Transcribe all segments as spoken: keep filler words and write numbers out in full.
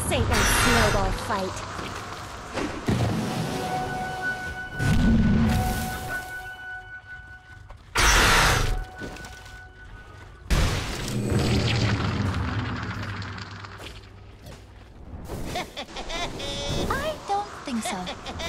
This ain't no snowball fight. I don't think so.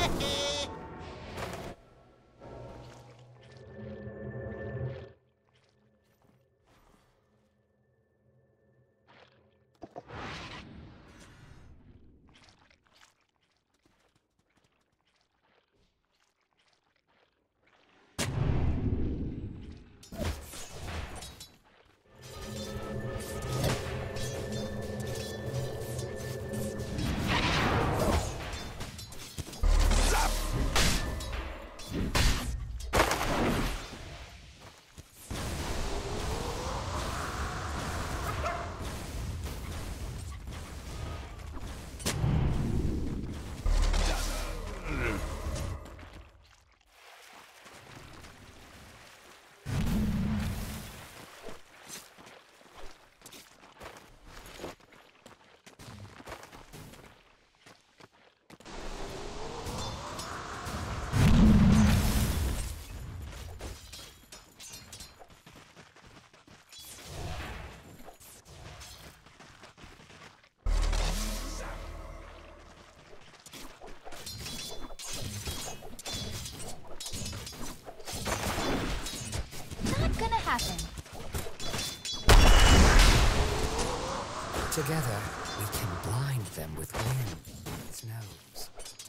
Together, we can blind them with wind and snows.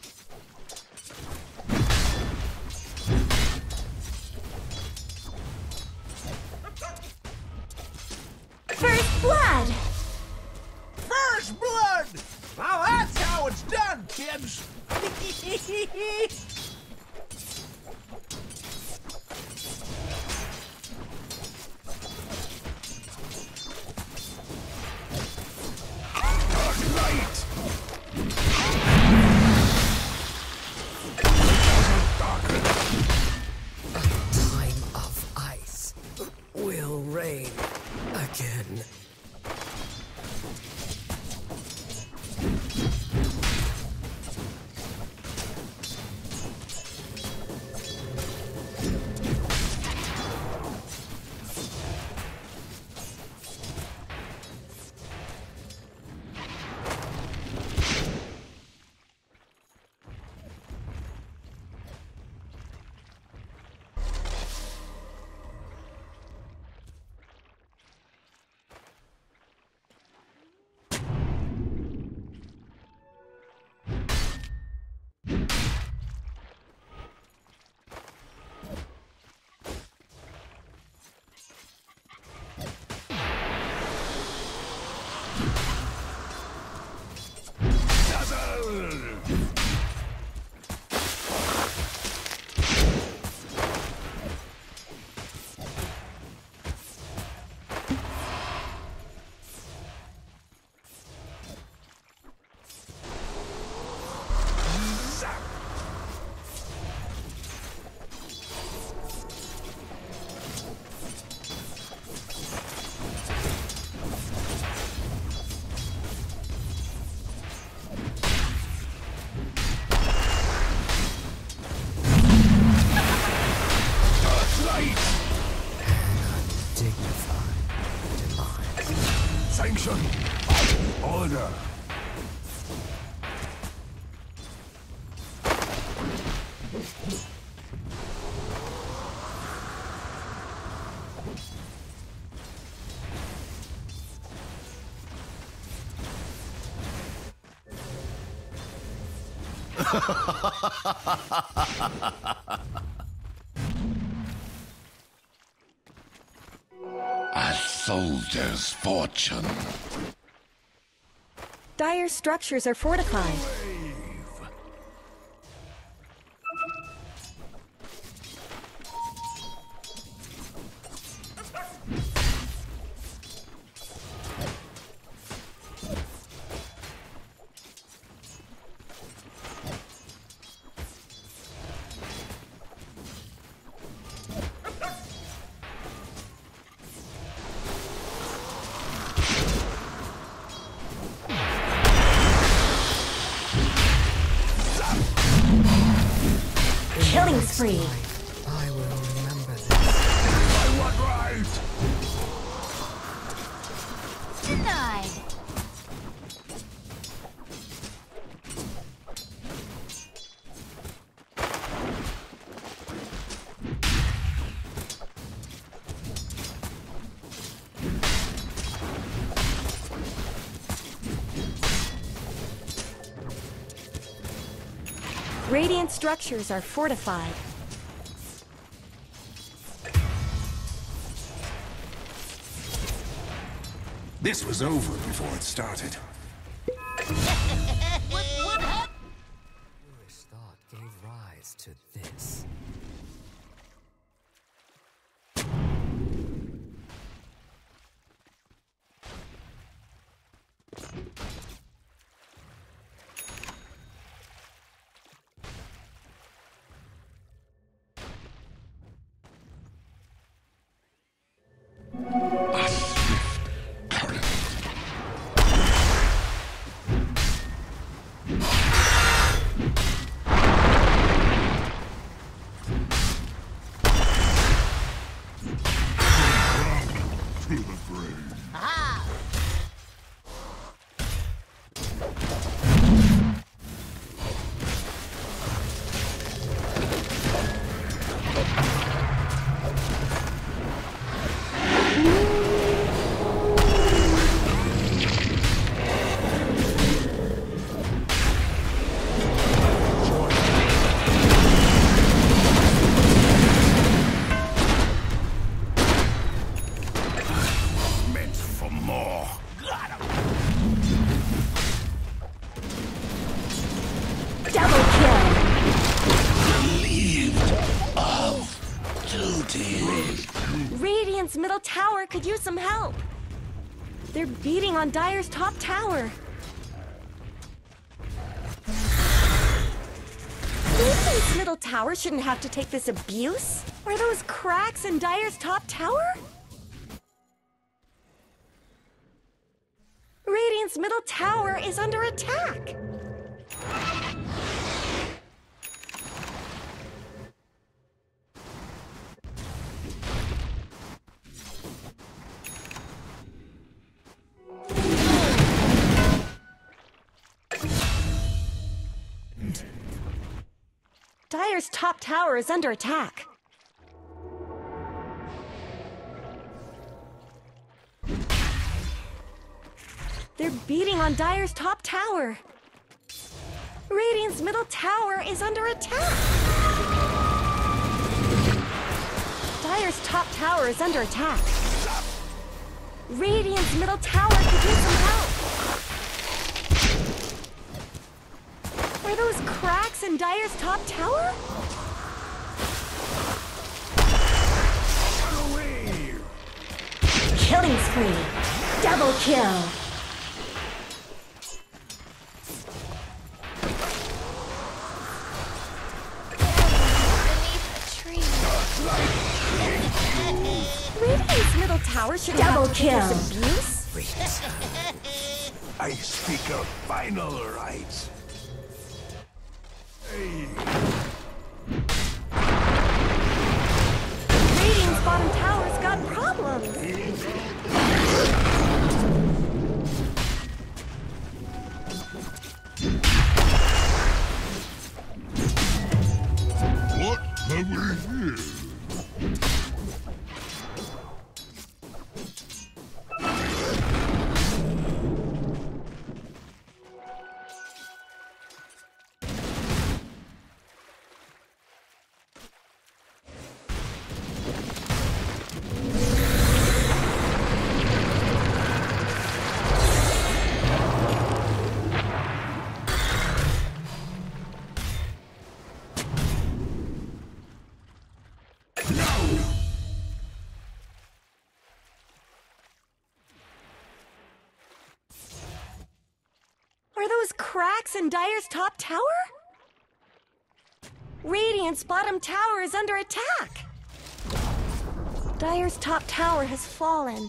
First blood! First blood! Now that's how it's done, kids! Again. Sanction! Order! A soldier's fortune. Dire structures are fortified. Killing spree. I will remember this. I want right! Denied. Radiant structures are fortified. This was over before it started. Foolish thought gave rise to this. A swift current. To the grave. Meant for more. Double kill. Relieved of duty. Radiant's middle tower could use some help. They're beating on Dire's top tower. Radiant's middle tower shouldn't have to take this abuse. Are those cracks in Dire's top tower? Radiant's middle tower is under attack. Dire's top tower is under attack. They're beating on Dire's top tower. Radiant's middle tower is under attack. Dire's top tower is under attack. Radiant's middle tower could use some help. Are those cracks in Dire's top tower? Killing spree. Double kill. Radiant's middle tower should double kill. Abuse? I speak of final rights. Hey. Radiant's bottom tower's got problems. What have we here? Are those cracks in Dire's top tower? Radiant's bottom tower is under attack. Dire's top tower has fallen.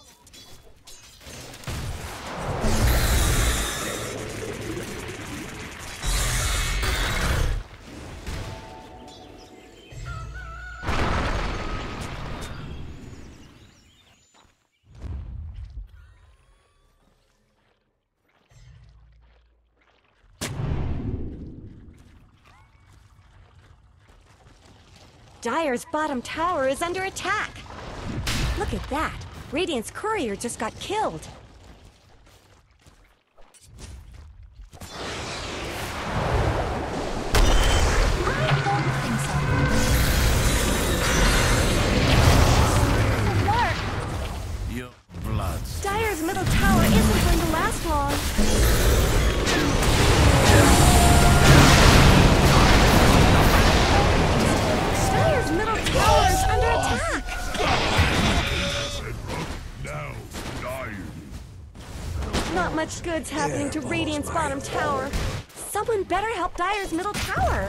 Dire's bottom tower is under attack. Look at that. Radiant's courier just got killed. I don't think so. Doesn't work. Your blood. Dire's middle tower isn't going to last long. Dire's middle tower is under attack. Now dying. Not much good's happening to Radiant's bottom tower. Someone better help Dire's middle tower.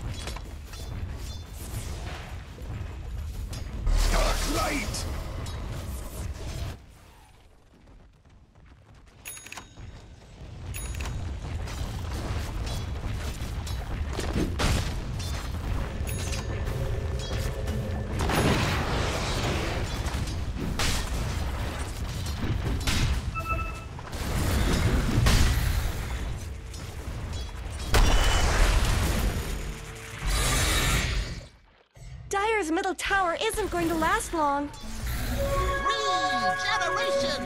Dark light! Dire's middle tower isn't going to last long. Regeneration!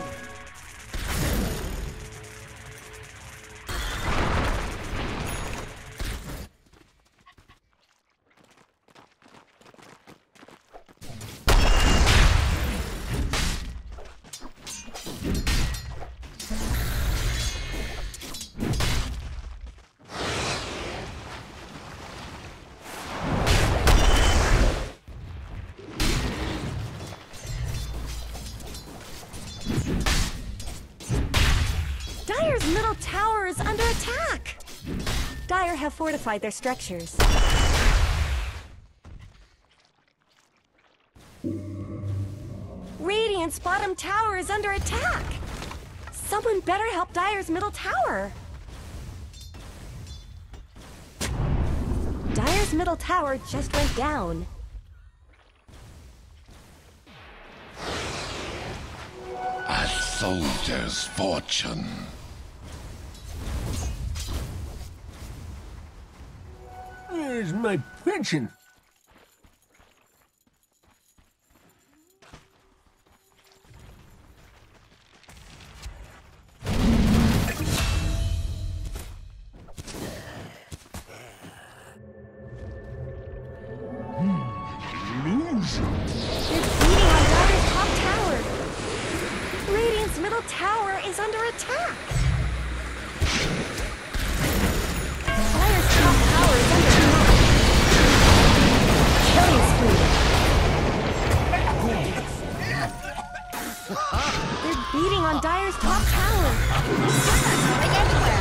Dire's middle tower is under attack. Dire have fortified their structures. Radiant's bottom tower is under attack. Someone better help Dire's middle tower. Dire's middle tower just went down. A soldier's fortune. Where's my pension? Lose. They're beating on Dire's top tower. Radiant's middle tower is under attack. Dire's top tower is under attack. Killing spree. They're beating on Dire's top tower. Going anywhere.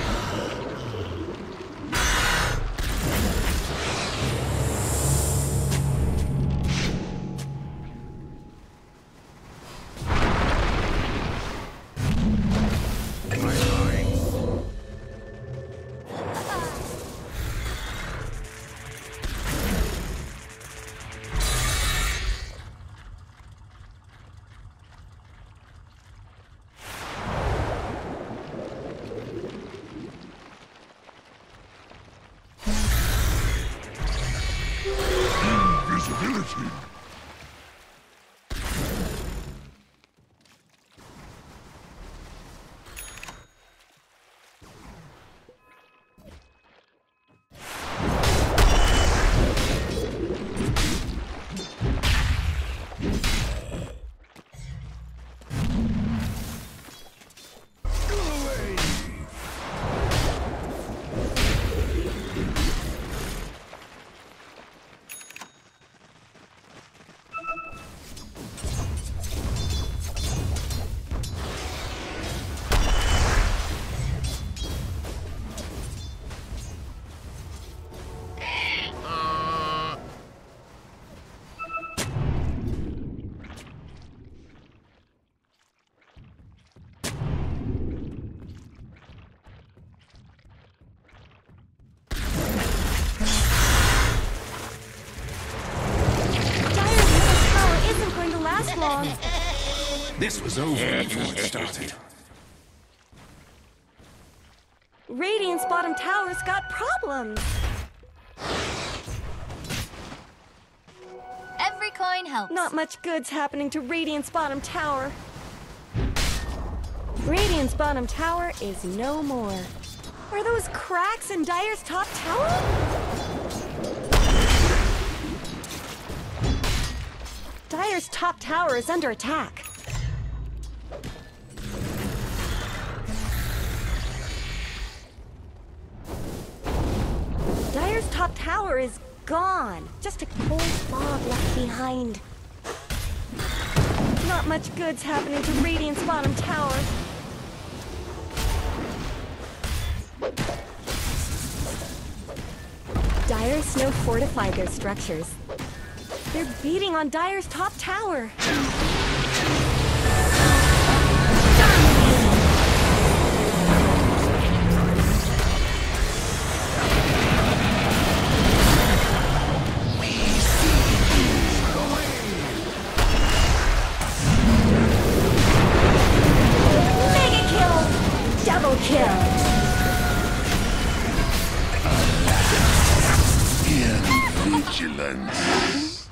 Invisibility. long. This was over before it started. Radiant's bottom tower's got problems. coin helps. Not much good's happening to Radiant's bottom tower. Radiant's bottom tower is no more. Are those cracks in Dire's top tower? Dire's top tower is under attack. Dire's top tower is gone. Just a cold fog left behind. Not much good's happening to Radiant's bottom tower. Dire Snow fortified their structures. They're beating on Dire's top tower. Mega kill! Double kill! Vigilance.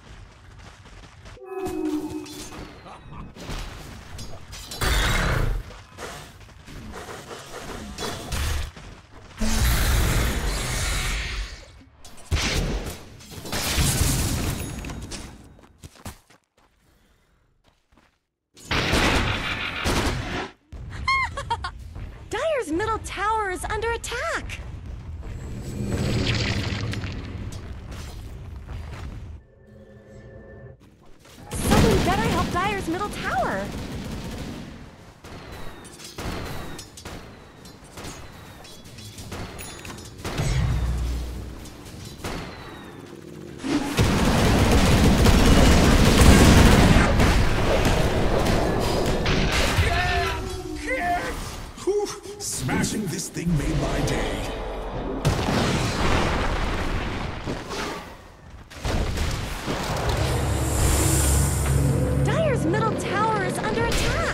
Dire's middle tower is under attack. Somebody better help Dire's middle tower. Whew, smashing this thing made my day. Dire's middle tower is under attack.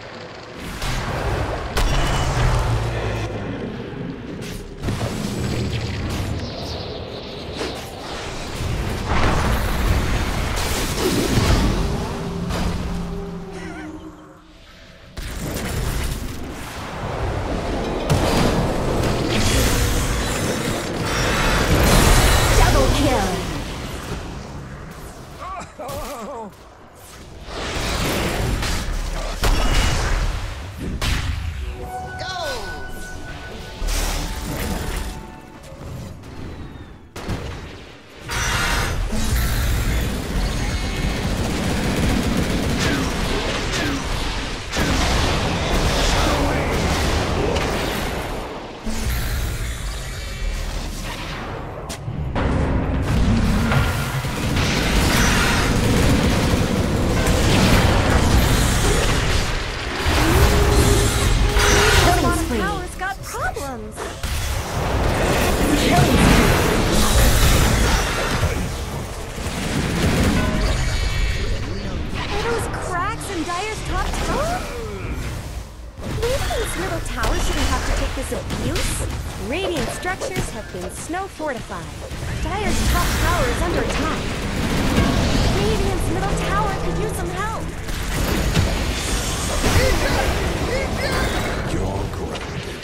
Double kill. Bottom tower's got problems. Are those cracks in Dire's top tower? Radiant's middle tower shouldn't have to take this abuse. Radiant structures have been snow fortified. Dire's top tower is under attack. Radiant's middle tower could use some help. You're grounded.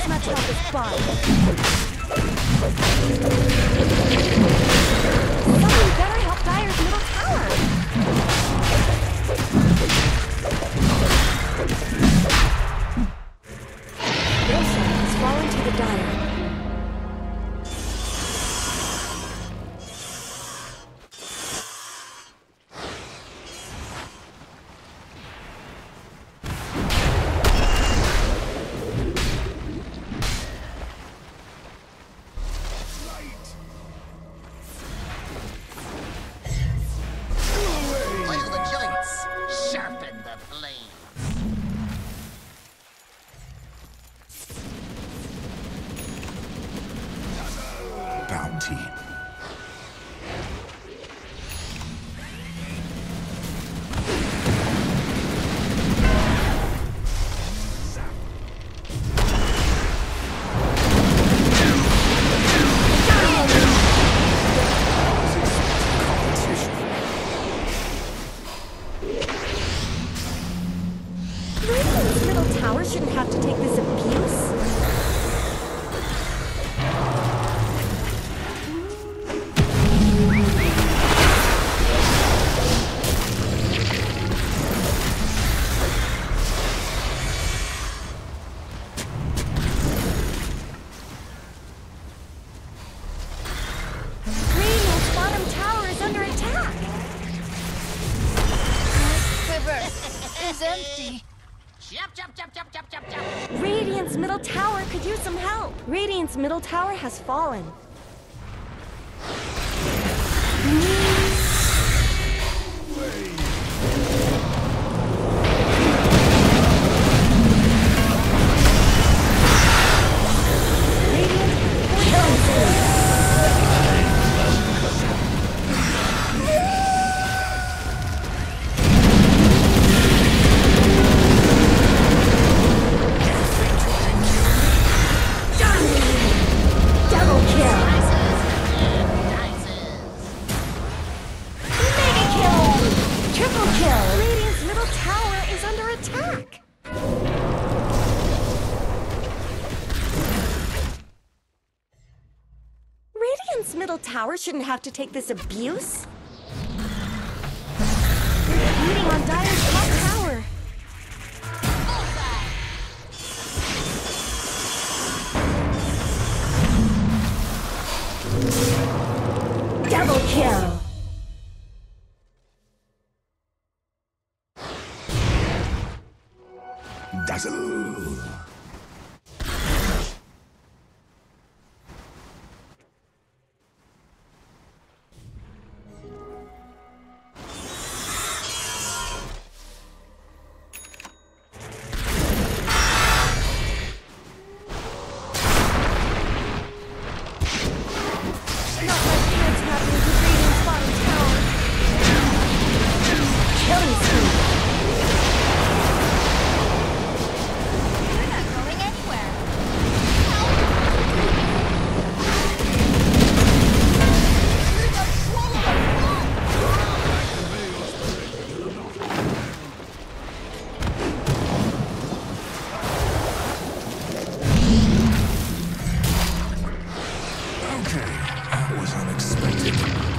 as much help as Bart. Someone better help Dire's middle tower. Roshan has fallen to the Dire. Oil the joints, sharpen the blade. Bounty. Radiant's middle tower shouldn't have to take this abuse. Radiant's bottom tower is under attack. Quiver is empty. Jump, jump, jump, jump, jump, jump, jump. Radiant's middle tower could use some help. Radiant's middle tower has fallen. Radiant killing spree. Double kill. Mega kill. Triple kill. Radiant's middle tower is under attack. Radiant's middle tower shouldn't have to take this abuse. They're beating on Dire's top tower. Double kill. Dazzle. Not like what's happening to Radiant's bottom tower. Killing spree. You're not going anywhere. Okay, that was unexpected.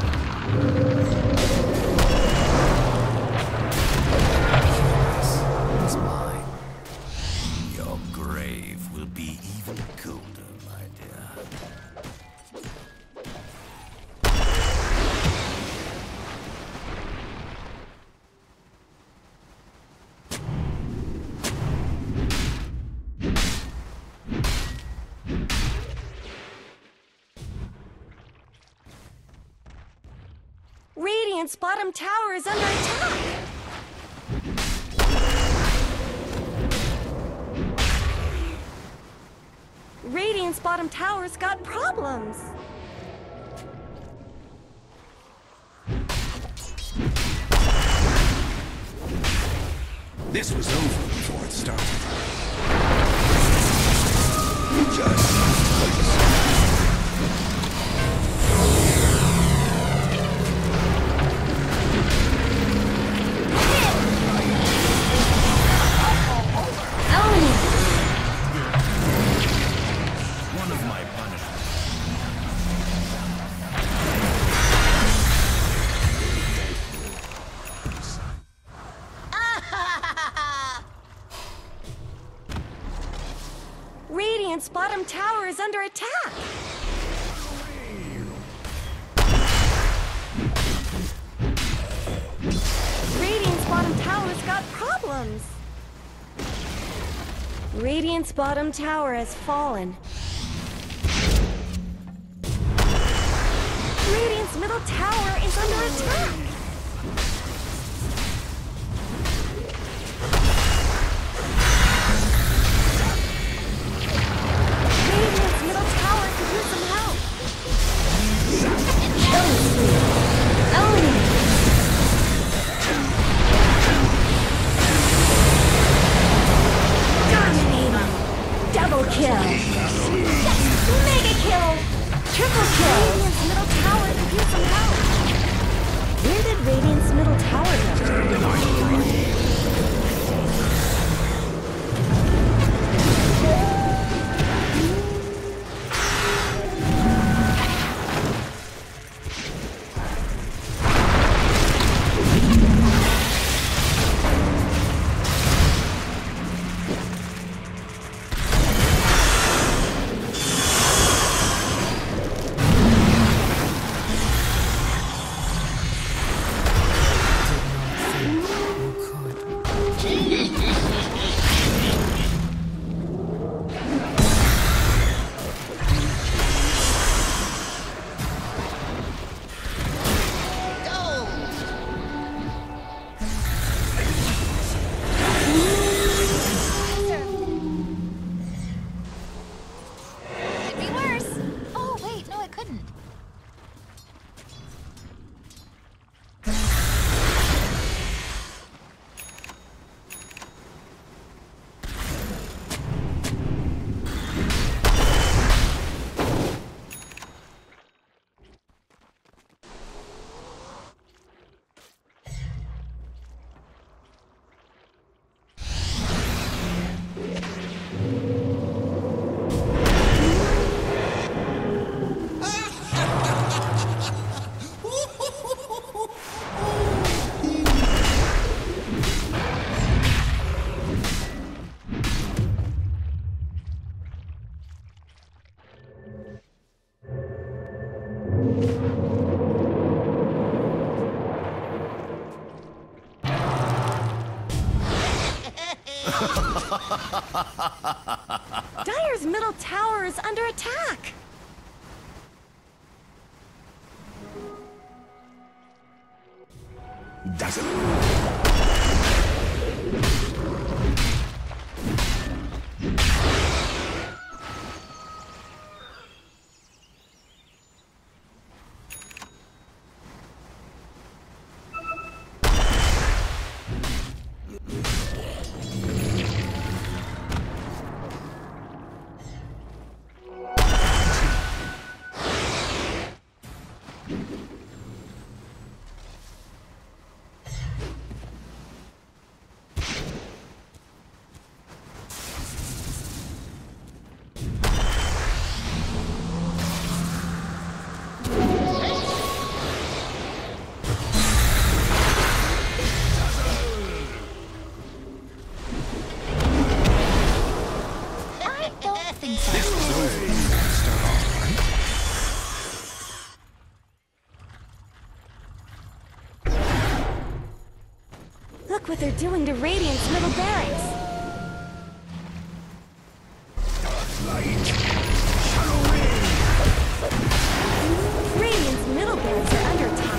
It's mine. Your grave will be even colder, my dear. Radiant's bottom tower is under attack. Radiant's bottom tower's got problems. This was over before it started. Just Radiant's bottom tower is under attack! Radiant's bottom tower's got problems! Radiant's bottom tower has fallen. Radiant's middle tower is under attack! Radiant's middle tower could use some help! Killing spree! Own it! Dominating! Double kill! Mega kill! Triple kill! Radiant's middle tower could use some help! Where did Radiant's middle tower go? Could be worse. Oh, wait, no, it couldn't. Dire's middle tower is under attack! Dazzle. I don't think so. Look what they're doing to Radiant's middle barracks! Radiant's middle barracks are under attack!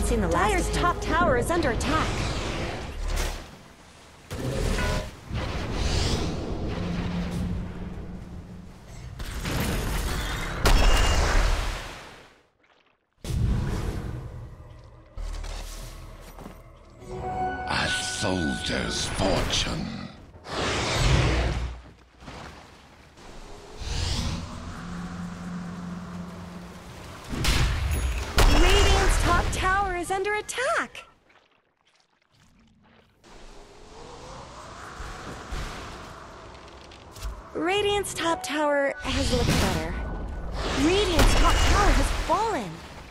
haven't seen the last Dire's of him. Top tower is under attack. A soldier's fortune. Is under attack. Radiant's top tower has looked better. Radiant's top tower has fallen.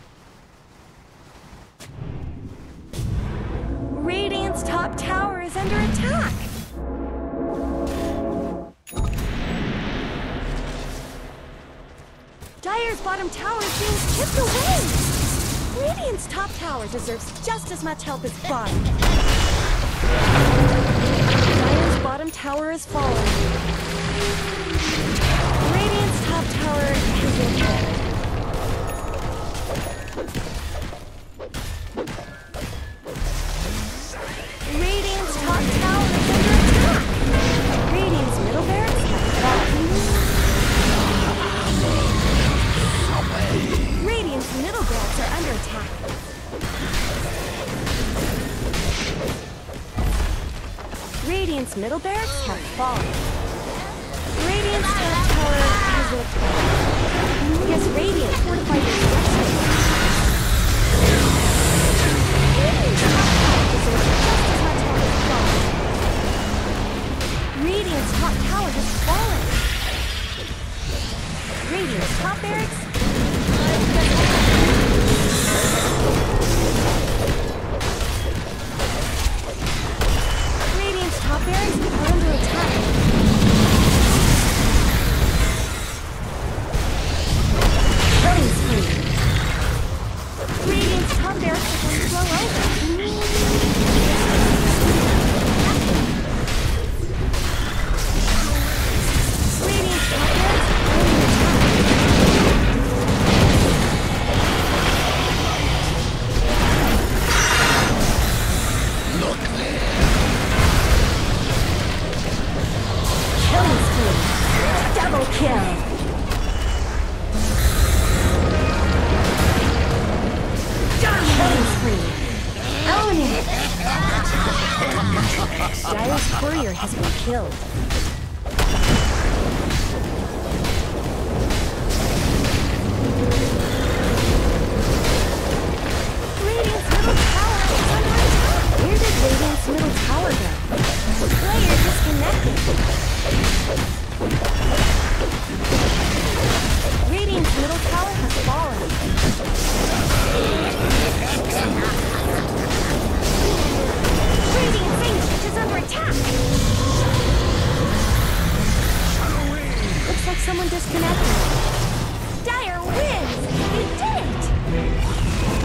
Radiant's top tower is under attack. Dire's bottom tower is being chipped away. Radiant's top tower deserves just as much help as bottom. Dire's bottom tower is fallen. Radiant's top tower has been hit. Radiant's top tower is under attack. Radiant's middle barracks have fallen. Radiant's middle barracks are under attack. Radiant's middle barracks have fallen. Radiant's top tower has looked better. Yes, Radiant fortified their structure. Radiant's top tower deserves just as much help as fallen. Radiant's top tower has fallen. Radiant's top barracks. Radiant's top barracks are under attack. Killing spree. Radiant's top barracks are going to blow over. Radiant's top barracks are under attack. Killing spree. Double kill. Killing spree. Own it. Dire's courier has been killed. Radiant's middle tower is under attack. Where did Radiant's middle tower go? Player disconnected. Radiant's middle tower has fallen. Radiant's ancient is under attack. Looks like someone disconnected. Dire wins! He did it!